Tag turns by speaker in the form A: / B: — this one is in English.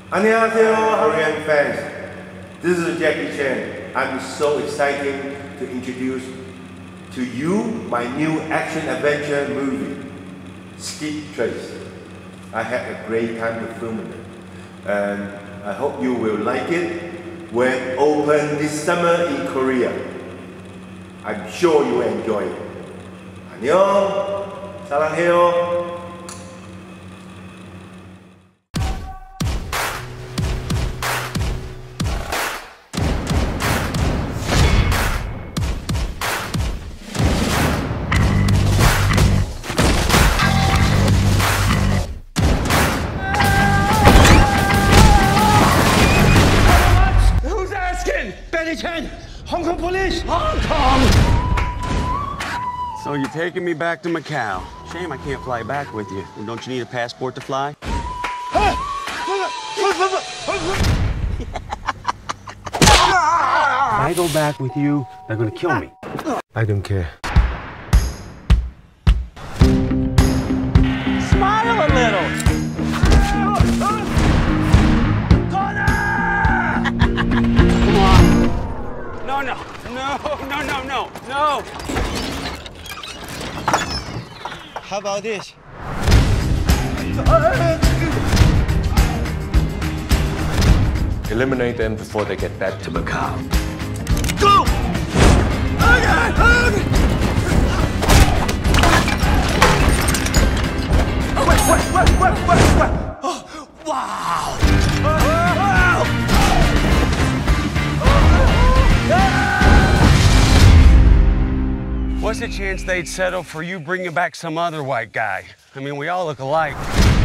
A: 안녕하세요, Hurricane fans. This is Jackie Chan. I'm so excited to introduce to you my new action-adventure movie, Skip Trace. I had a great time to film it, and I hope you will like it when open this summer in Korea. I'm sure you will enjoy it. 안녕, 사랑해요.
B: Betty Chan, Hong Kong police! Hong Kong!
C: So you're taking me back to Macau. Shame I can't fly back with you. Don't you need a passport to fly? If I go back with you, they're gonna kill me.
B: I don't care.
C: Smile a little! No!
B: How about this?
D: Eliminate them before they get back to Macau.
B: Go! Wait! Oh, wow!
C: What's the chance they'd settle for you bringing back some other white guy? I mean, we all look alike.